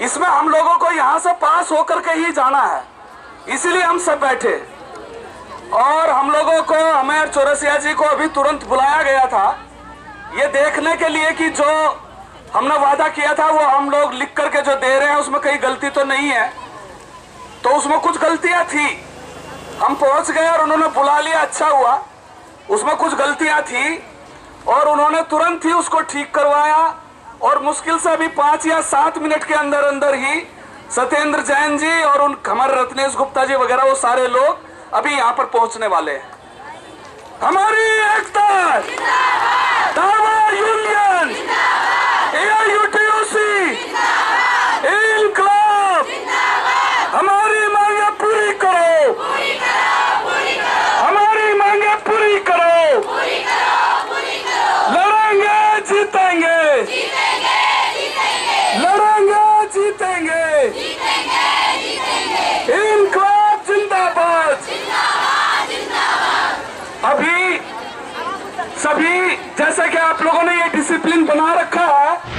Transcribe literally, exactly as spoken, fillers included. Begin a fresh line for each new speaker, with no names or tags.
इसमें हम लोगों को यहां से पास होकर के ही जाना है, इसीलिए हम सब बैठे। और हम लोगों को, हमें और चौरसिया जी को अभी तुरंत बुलाया गया था ये देखने के लिए कि जो हमने वादा किया था वो हम लोग लिख करके जो दे रहे हैं उसमें कहीं गलती तो नहीं है। तो उसमें कुछ गलतियां थी, हम पहुंच गए और उन्होंने बुला लिया, अच्छा हुआ। उसमें कुछ गलतियां थी और उन्होंने तुरंत ही उसको ठीक करवाया और मुश्किल से अभी पांच या सात मिनट के अंदर अंदर ही सत्येंद्र जैन जी और उन हमारे रत्नेश गुप्ता जी वगैरह वो सारे लोग अभी यहाँ पर पहुंचने वाले हैं। हमारी एकता, दावा यूनियन, एआईयूटीयूसी, इनकलाब, हमारी मांगे पूरी करो, हमारी मांगे पूरी करो, लड़ेंगे जीतेंगे, लड़ेंगे जीतेंगे, इनकलाब जिंदाबाद। अभी सभी जैसे कि आप लोगों ने ये डिसिप्लिन बना रखा है